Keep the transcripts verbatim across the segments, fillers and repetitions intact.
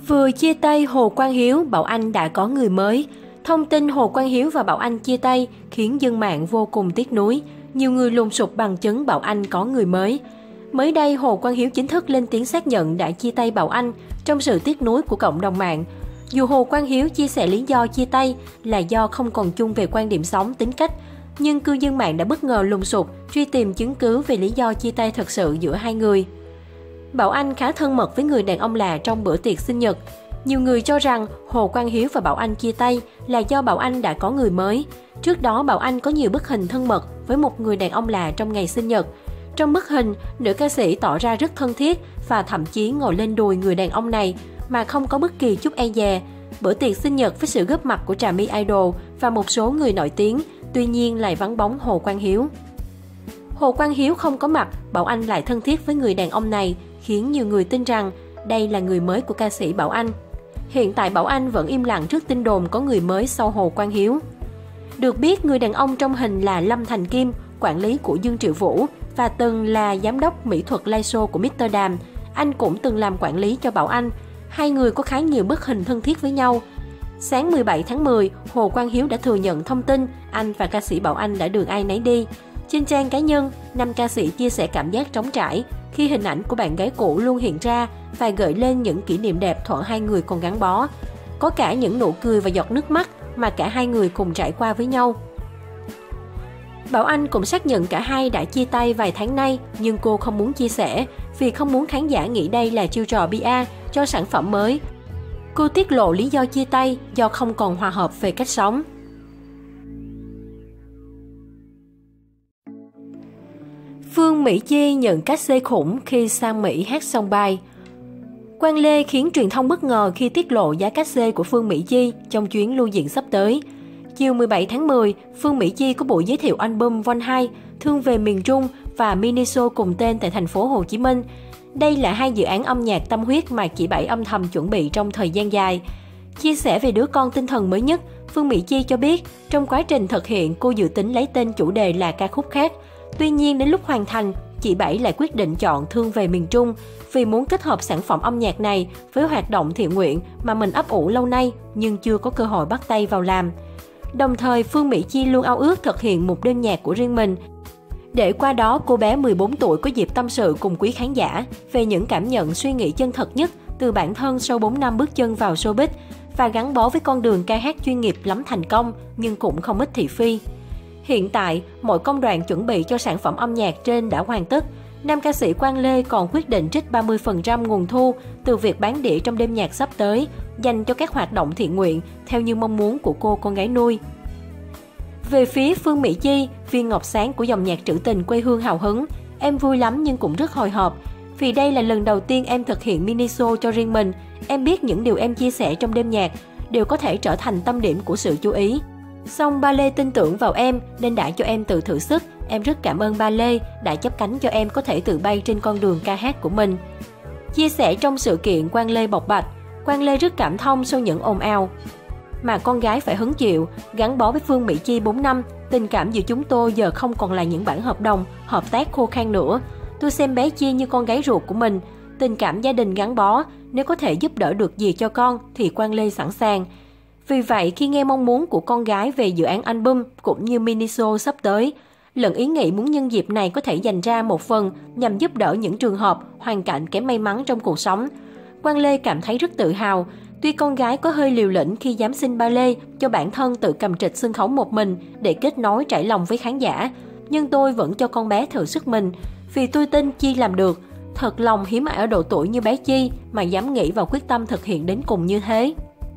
Vừa chia tay Hồ Quang Hiếu, Bảo Anh đã có người mới. Thông tin Hồ Quang Hiếu và Bảo Anh chia tay khiến dân mạng vô cùng tiếc nuối. Nhiều người lùng sục bằng chứng Bảo Anh có người mới. Mới đây, Hồ Quang Hiếu chính thức lên tiếng xác nhận đã chia tay Bảo Anh trong sự tiếc nuối của cộng đồng mạng. Dù Hồ Quang Hiếu chia sẻ lý do chia tay là do không còn chung về quan điểm sống, tính cách, nhưng cư dân mạng đã bất ngờ lùng sục truy tìm chứng cứ về lý do chia tay thật sự giữa hai người. Bảo Anh khá thân mật với người đàn ông lạ trong bữa tiệc sinh nhật. Nhiều người cho rằng Hồ Quang Hiếu và Bảo Anh chia tay là do Bảo Anh đã có người mới. Trước đó, Bảo Anh có nhiều bức hình thân mật với một người đàn ông lạ trong ngày sinh nhật. Trong bức hình, nữ ca sĩ tỏ ra rất thân thiết và thậm chí ngồi lên đùi người đàn ông này mà không có bất kỳ chút e dè. Bữa tiệc sinh nhật với sự góp mặt của Trà My Idol và một số người nổi tiếng, tuy nhiên lại vắng bóng Hồ Quang Hiếu. Hồ Quang Hiếu không có mặt, Bảo Anh lại thân thiết với người đàn ông này, khiến nhiều người tin rằng đây là người mới của ca sĩ Bảo Anh. Hiện tại Bảo Anh vẫn im lặng trước tin đồn có người mới sau Hồ Quang Hiếu. Được biết, người đàn ông trong hình là Lâm Thành Kim, quản lý của Dương Triệu Vũ và từng là giám đốc mỹ thuật live show của mít tơ Đàm. Anh cũng từng làm quản lý cho Bảo Anh. Hai người có khá nhiều bức hình thân thiết với nhau. Sáng mười bảy tháng mười, Hồ Quang Hiếu đã thừa nhận thông tin anh và ca sĩ Bảo Anh đã đường ai nấy đi. Trên trang cá nhân, nam ca sĩ chia sẻ cảm giác trống trải khi hình ảnh của bạn gái cũ luôn hiện ra và gợi lên những kỷ niệm đẹp thuở hai người còn gắn bó. Có cả những nụ cười và giọt nước mắt mà cả hai người cùng trải qua với nhau. Bảo Anh cũng xác nhận cả hai đã chia tay vài tháng nay, nhưng cô không muốn chia sẻ vì không muốn khán giả nghĩ đây là chiêu trò pê e cho sản phẩm mới. Cô tiết lộ lý do chia tay do không còn hòa hợp về cách sống. Phương Mỹ Chi nhận cách xê khủng khi sang Mỹ hát song bài. Quang Lê khiến truyền thông bất ngờ khi tiết lộ giá cách xê của Phương Mỹ Chi trong chuyến lưu diễn sắp tới. Chiều mười bảy tháng mười, Phương Mỹ Chi có buổi giới thiệu album Vol hai, Thương về miền Trung và mini show cùng tên tại thành phố Hồ Chí Minh. Đây là hai dự án âm nhạc tâm huyết mà chị Bảy âm thầm chuẩn bị trong thời gian dài. Chia sẻ về đứa con tinh thần mới nhất, Phương Mỹ Chi cho biết trong quá trình thực hiện cô dự tính lấy tên chủ đề là ca khúc khác. Tuy nhiên đến lúc hoàn thành, chị Bảy lại quyết định chọn Thương về miền Trung vì muốn kết hợp sản phẩm âm nhạc này với hoạt động thiện nguyện mà mình ấp ủ lâu nay nhưng chưa có cơ hội bắt tay vào làm. Đồng thời, Phương Mỹ Chi luôn ao ước thực hiện một đêm nhạc của riêng mình. Để qua đó, cô bé mười bốn tuổi có dịp tâm sự cùng quý khán giả về những cảm nhận suy nghĩ chân thật nhất từ bản thân sau bốn năm bước chân vào showbiz và gắn bó với con đường ca hát chuyên nghiệp lắm thành công nhưng cũng không ít thị phi. Hiện tại, mọi công đoạn chuẩn bị cho sản phẩm âm nhạc trên đã hoàn tất. Nam ca sĩ Quang Lê còn quyết định trích ba mươi phần trăm nguồn thu từ việc bán đĩa trong đêm nhạc sắp tới, dành cho các hoạt động thiện nguyện, theo như mong muốn của cô con gái nuôi. Về phía Phương Mỹ Chi, viên ngọc sáng của dòng nhạc trữ tình quê hương hào hứng, em vui lắm nhưng cũng rất hồi hộp. Vì đây là lần đầu tiên em thực hiện mini show cho riêng mình, em biết những điều em chia sẻ trong đêm nhạc đều có thể trở thành tâm điểm của sự chú ý. Song ba Lê tin tưởng vào em nên đã cho em tự thử sức. Em rất cảm ơn ba Lê đã chấp cánh cho em có thể tự bay trên con đường ca hát của mình. Chia sẻ trong sự kiện, Quang Lê bộc bạch, Quang Lê rất cảm thông sau những ồn ào mà con gái phải hứng chịu. Gắn bó với Phương Mỹ Chi bốn năm, tình cảm giữa chúng tôi giờ không còn là những bản hợp đồng, hợp tác khô khan nữa. Tôi xem bé Chi như con gái ruột của mình. Tình cảm gia đình gắn bó, nếu có thể giúp đỡ được gì cho con thì Quang Lê sẵn sàng. Vì vậy, khi nghe mong muốn của con gái về dự án album cũng như mini show sắp tới, Lận ý nghĩ muốn nhân dịp này có thể dành ra một phần nhằm giúp đỡ những trường hợp, hoàn cảnh kém may mắn trong cuộc sống. Quang Lê cảm thấy rất tự hào. Tuy con gái có hơi liều lĩnh khi dám xin ba Lê cho bản thân tự cầm trịch sân khấu một mình để kết nối trải lòng với khán giả, nhưng tôi vẫn cho con bé thử sức mình, vì tôi tin Chi làm được. Thật lòng hiếm ai ở độ tuổi như bé Chi mà dám nghĩ và quyết tâm thực hiện đến cùng như thế.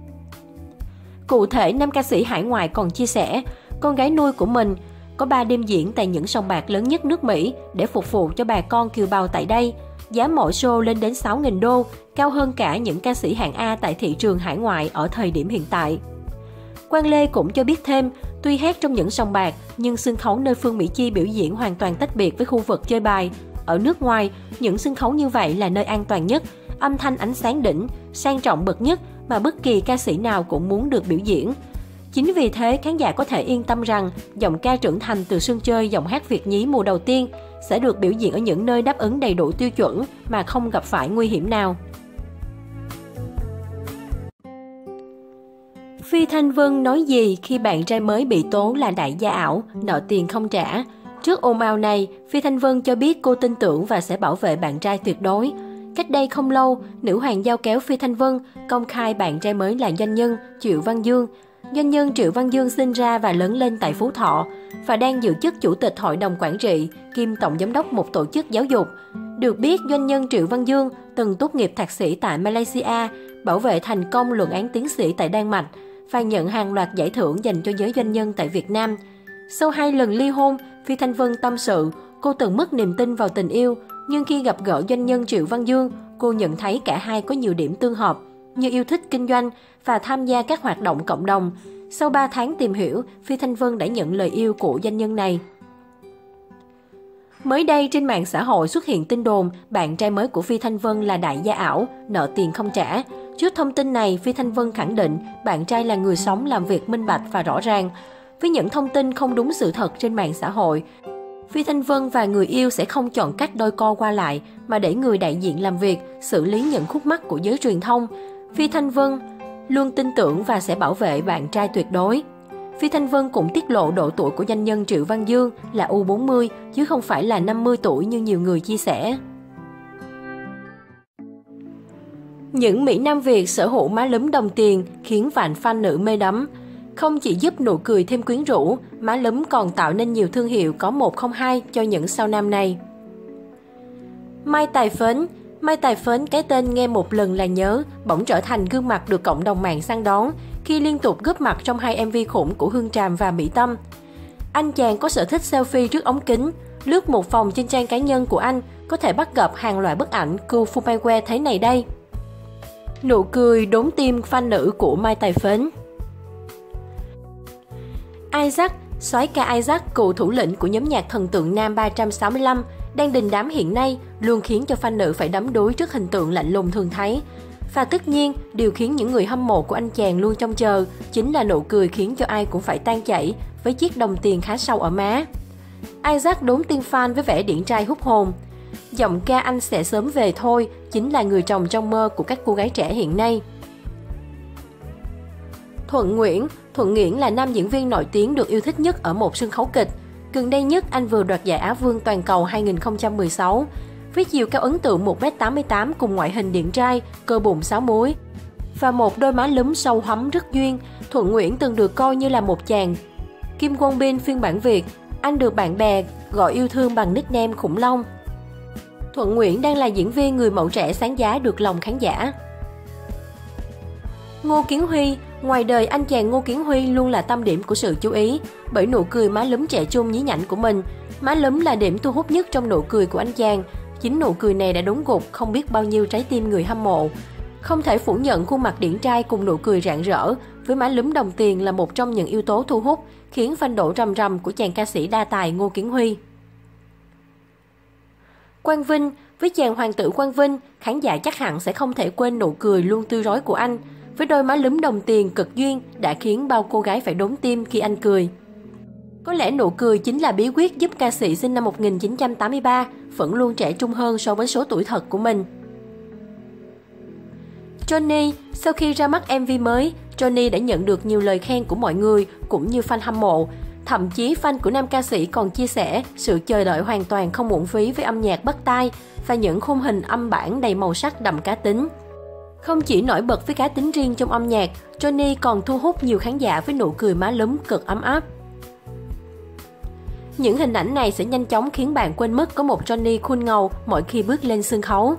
Cụ thể, nam ca sĩ hải ngoại còn chia sẻ, con gái nuôi của mình có ba đêm diễn tại những sòng bạc lớn nhất nước Mỹ để phục vụ cho bà con kiều bào tại đây. Giá mỗi show lên đến sáu nghìn đô, cao hơn cả những ca sĩ hạng A tại thị trường hải ngoại ở thời điểm hiện tại. Quang Lê cũng cho biết thêm, tuy hát trong những sòng bạc, nhưng sân khấu nơi Phương Mỹ Chi biểu diễn hoàn toàn tách biệt với khu vực chơi bài. Ở nước ngoài, những sân khấu như vậy là nơi an toàn nhất, âm thanh ánh sáng đỉnh, sang trọng bậc nhất mà bất kỳ ca sĩ nào cũng muốn được biểu diễn. Chính vì thế, khán giả có thể yên tâm rằng giọng ca trưởng thành từ sân chơi giọng hát Việt nhí mùa đầu tiên sẽ được biểu diễn ở những nơi đáp ứng đầy đủ tiêu chuẩn mà không gặp phải nguy hiểm nào. Phi Thanh Vân nói gì khi bạn trai mới bị tố là đại gia ảo, nợ tiền không trả? Trước ồn ào này, Phi Thanh Vân cho biết cô tin tưởng và sẽ bảo vệ bạn trai tuyệt đối. Cách đây không lâu, nữ hoàng giao kéo Phi Thanh Vân công khai bạn trai mới là doanh nhân Triệu Văn Dương. Doanh nhân Triệu Văn Dương sinh ra và lớn lên tại Phú Thọ và đang giữ chức chủ tịch hội đồng quản trị kiêm tổng giám đốc một tổ chức giáo dục. Được biết, doanh nhân Triệu Văn Dương từng tốt nghiệp thạc sĩ tại Malaysia, bảo vệ thành công luận án tiến sĩ tại Đan Mạch và nhận hàng loạt giải thưởng dành cho giới doanh nhân tại Việt Nam. Sau hai lần ly hôn, Phi Thanh Vân tâm sự cô từng mất niềm tin vào tình yêu, nhưng khi gặp gỡ doanh nhân Triệu Văn Dương, cô nhận thấy cả hai có nhiều điểm tương hợp, như yêu thích kinh doanh và tham gia các hoạt động cộng đồng. Sau ba tháng tìm hiểu, Phi Thanh Vân đã nhận lời yêu của doanh nhân này. Mới đây, trên mạng xã hội xuất hiện tin đồn bạn trai mới của Phi Thanh Vân là đại gia ảo, nợ tiền không trả. Trước thông tin này, Phi Thanh Vân khẳng định bạn trai là người sống làm việc minh bạch và rõ ràng. Với những thông tin không đúng sự thật trên mạng xã hội, Phi Thanh Vân và người yêu sẽ không chọn cách đôi co qua lại mà để người đại diện làm việc, xử lý những khúc mắc của giới truyền thông. Phi Thanh Vân luôn tin tưởng và sẽ bảo vệ bạn trai tuyệt đối. Phi Thanh Vân cũng tiết lộ độ tuổi của doanh nhân Triệu Văn Dương là U bốn mươi chứ không phải là năm mươi tuổi như nhiều người chia sẻ. Những Mỹ Nam Việt sở hữu má lúm đồng tiền khiến vạn fan nữ mê đắm. Không chỉ giúp nụ cười thêm quyến rũ, má lúm còn tạo nên nhiều thương hiệu có một không hai cho những sao nam này. Mai Tài Phến Mai Tài Phến, cái tên nghe một lần là nhớ, bỗng trở thành gương mặt được cộng đồng mạng săn đón khi liên tục góp mặt trong hai em vê khủng của Hương Tràm và Mỹ Tâm. Anh chàng có sở thích selfie trước ống kính. Lướt một vòng trên trang cá nhân của anh, có thể bắt gặp hàng loạt bức ảnh cool Fumaywe thế này đây. Nụ cười đốn tim fan nữ của Mai Tài Phến. Isaac, soái ca Isaac, cựu thủ lĩnh của nhóm nhạc thần tượng nam ba trăm sáu mươi lăm, đang đình đám hiện nay, luôn khiến cho fan nữ phải đắm đuối trước hình tượng lạnh lùng thường thấy. Và tất nhiên, điều khiến những người hâm mộ của anh chàng luôn trông chờ chính là nụ cười khiến cho ai cũng phải tan chảy với chiếc đồng tiền khá sâu ở má. Isaac đốn tim fan với vẻ điển trai hút hồn. Giọng ca Anh Sẽ Sớm Về Thôi chính là người chồng trong mơ của các cô gái trẻ hiện nay. Thuận Nguyễn Thuận Nguyễn là nam diễn viên nổi tiếng được yêu thích nhất ở một sân khấu kịch. Gần đây nhất, anh vừa đoạt giải Á Vương Toàn cầu hai nghìn không trăm mười sáu. Với chiều cao ấn tượng một mét tám mươi tám cùng ngoại hình điển trai, cơ bụng sáu múi và một đôi má lúm sâu hắm rất duyên, Thuận Nguyễn từng được coi như là một chàng Kim Won Bin phiên bản Việt. Anh được bạn bè gọi yêu thương bằng nickname Khủng Long. Thuận Nguyễn đang là diễn viên người mẫu trẻ sáng giá được lòng khán giả. Ngô Kiến Huy Ngoài đời, anh chàng Ngô Kiến Huy luôn là tâm điểm của sự chú ý bởi nụ cười má lúm trẻ trung nhí nhảnh của mình. Má lúm là điểm thu hút nhất trong nụ cười của anh chàng. Chính nụ cười này đã đốn gục không biết bao nhiêu trái tim người hâm mộ. Không thể phủ nhận khuôn mặt điển trai cùng nụ cười rạng rỡ với má lúm đồng tiền là một trong những yếu tố thu hút, khiến fan đổ rầm rầm của chàng ca sĩ đa tài Ngô Kiến Huy. Quang Vinh Với chàng hoàng tử Quang Vinh, khán giả chắc hẳn sẽ không thể quên nụ cười luôn tươi rói của anh. Với đôi má lúm đồng tiền cực duyên đã khiến bao cô gái phải đốn tim khi anh cười. Có lẽ nụ cười chính là bí quyết giúp ca sĩ sinh năm một nghìn chín trăm tám mươi ba vẫn luôn trẻ trung hơn so với số tuổi thật của mình. Johnny Sau khi ra mắt em vê mới, Johnny đã nhận được nhiều lời khen của mọi người cũng như fan hâm mộ. Thậm chí fan của nam ca sĩ còn chia sẻ sự chờ đợi hoàn toàn không uổng phí với âm nhạc bắt tai và những khung hình âm bản đầy màu sắc đậm cá tính. Không chỉ nổi bật với cá tính riêng trong âm nhạc, Johnny còn thu hút nhiều khán giả với nụ cười má lúm cực ấm áp. Những hình ảnh này sẽ nhanh chóng khiến bạn quên mất có một Johnny cool ngầu mỗi khi bước lên sân khấu.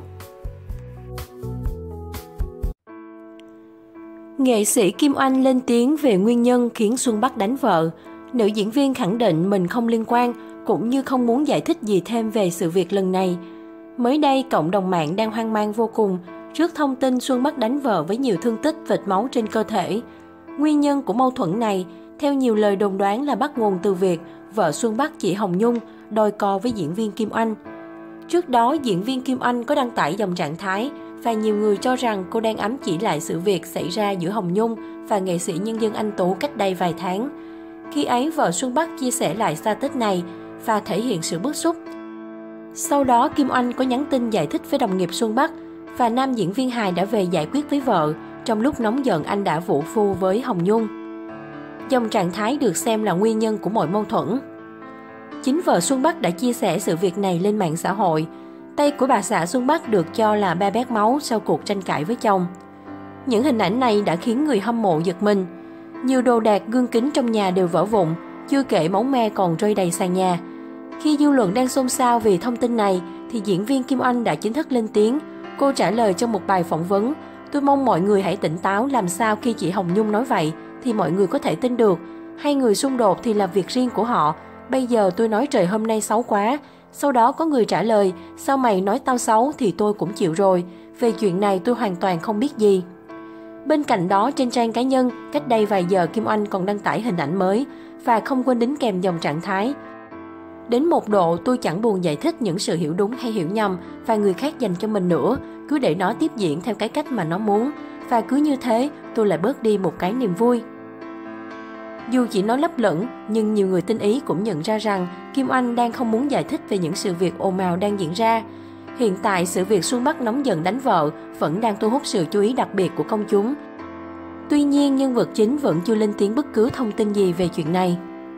Nghệ sĩ Kim Oanh lên tiếng về nguyên nhân khiến Xuân Bắc đánh vợ. Nữ diễn viên khẳng định mình không liên quan, cũng như không muốn giải thích gì thêm về sự việc lần này. Mới đây, cộng đồng mạng đang hoang mang vô cùng trước thông tin Xuân Bắc đánh vợ với nhiều thương tích vệt máu trên cơ thể. Nguyên nhân của mâu thuẫn này, theo nhiều lời đồn đoán là bắt nguồn từ việc vợ Xuân Bắc chị Hồng Nhung đôi co với diễn viên Kim Oanh. Trước đó, diễn viên Kim Oanh có đăng tải dòng trạng thái và nhiều người cho rằng cô đang ám chỉ lại sự việc xảy ra giữa Hồng Nhung và nghệ sĩ nhân dân Anh Tú cách đây vài tháng. Khi ấy, vợ Xuân Bắc chia sẻ lại status này và thể hiện sự bức xúc. Sau đó, Kim Oanh có nhắn tin giải thích với đồng nghiệp Xuân Bắc và nam diễn viên hài đã về giải quyết với vợ, trong lúc nóng giận anh đã vũ phu với Hồng Nhung. Dòng trạng thái được xem là nguyên nhân của mọi mâu thuẫn. Chính vợ Xuân Bắc đã chia sẻ sự việc này lên mạng xã hội. Tay của bà xã Xuân Bắc được cho là be bét máu sau cuộc tranh cãi với chồng. Những hình ảnh này đã khiến người hâm mộ giật mình. Nhiều đồ đạc, gương kính trong nhà đều vỡ vụn, chưa kể máu me còn rơi đầy sàn nhà. Khi dư luận đang xôn xao vì thông tin này, thì diễn viên Kim Oanh đã chính thức lên tiếng. Cô trả lời trong một bài phỏng vấn: "Tôi mong mọi người hãy tỉnh táo, làm sao khi chị Hồng Nhung nói vậy thì mọi người có thể tin được. Hai người xung đột thì là việc riêng của họ. Bây giờ tôi nói trời hôm nay xấu quá. Sau đó có người trả lời, sao mày nói tao xấu thì tôi cũng chịu rồi. Về chuyện này tôi hoàn toàn không biết gì." Bên cạnh đó, trên trang cá nhân, cách đây vài giờ Kim Oanh còn đăng tải hình ảnh mới và không quên đính kèm dòng trạng thái: "Đến một độ tôi chẳng buồn giải thích những sự hiểu đúng hay hiểu nhầm và người khác dành cho mình nữa, cứ để nó tiếp diễn theo cái cách mà nó muốn. Và cứ như thế, tôi lại bớt đi một cái niềm vui." Dù chỉ nói lấp lửng, nhưng nhiều người tinh ý cũng nhận ra rằng Kim Oanh đang không muốn giải thích về những sự việc ồn ào đang diễn ra. Hiện tại, sự việc Xuân Bắc nóng giận đánh vợ vẫn đang thu hút sự chú ý đặc biệt của công chúng. Tuy nhiên, nhân vật chính vẫn chưa lên tiếng bất cứ thông tin gì về chuyện này.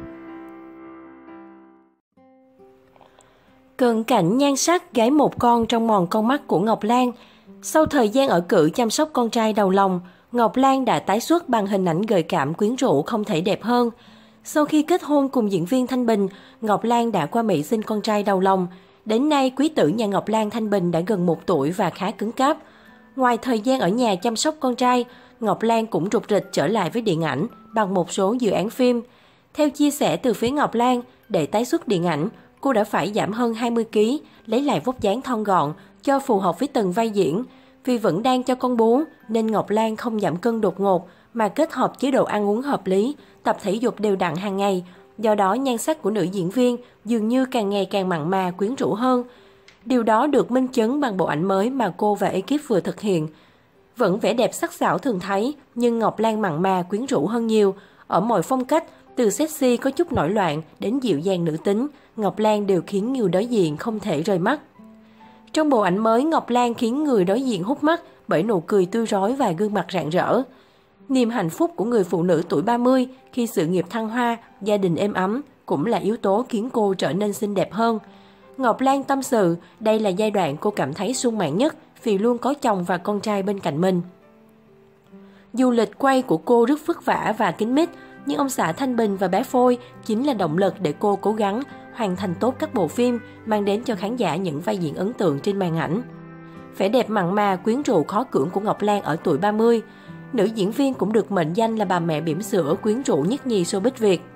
Cận cảnh nhan sắc gái một con trong mòn con mắt của Ngọc Lan. Sau thời gian ở cữ chăm sóc con trai đầu lòng, Ngọc Lan đã tái xuất bằng hình ảnh gợi cảm quyến rũ không thể đẹp hơn. Sau khi kết hôn cùng diễn viên Thanh Bình, Ngọc Lan đã qua Mỹ sinh con trai đầu lòng. Đến nay, quý tử nhà Ngọc Lan Thanh Bình đã gần một tuổi và khá cứng cáp. Ngoài thời gian ở nhà chăm sóc con trai, Ngọc Lan cũng rục rịch trở lại với điện ảnh bằng một số dự án phim. Theo chia sẻ từ phía Ngọc Lan, để tái xuất điện ảnh, cô đã phải giảm hơn hai mươi ki lô gam, lấy lại vóc dáng thon gọn cho phù hợp với từng vai diễn. Vì vẫn đang cho con bú nên Ngọc Lan không giảm cân đột ngột mà kết hợp chế độ ăn uống hợp lý, tập thể dục đều đặn hàng ngày. Do đó, nhan sắc của nữ diễn viên dường như càng ngày càng mặn mà, quyến rũ hơn. Điều đó được minh chứng bằng bộ ảnh mới mà cô và ekip vừa thực hiện. Vẫn vẻ đẹp sắc sảo thường thấy, nhưng Ngọc Lan mặn mà, quyến rũ hơn nhiều. Ở mọi phong cách, từ sexy có chút nổi loạn đến dịu dàng nữ tính, Ngọc Lan đều khiến người đối diện không thể rời mắt. Trong bộ ảnh mới, Ngọc Lan khiến người đối diện hút mắt bởi nụ cười tươi rói và gương mặt rạng rỡ. Niềm hạnh phúc của người phụ nữ tuổi ba mươi khi sự nghiệp thăng hoa, gia đình êm ấm cũng là yếu tố khiến cô trở nên xinh đẹp hơn. Ngọc Lan tâm sự, đây là giai đoạn cô cảm thấy sung mãn nhất vì luôn có chồng và con trai bên cạnh mình. Dù lịch quay của cô rất vất vả và kín mít, nhưng ông xã Thanh Bình và bé Phôi chính là động lực để cô cố gắng hoàn thành tốt các bộ phim, mang đến cho khán giả những vai diễn ấn tượng trên màn ảnh. Vẻ đẹp mặn mà, quyến rũ khó cưỡng của Ngọc Lan ở tuổi ba mươi. Nữ diễn viên cũng được mệnh danh là bà mẹ bỉm sữa quyến rũ nhất nhì showbiz Việt.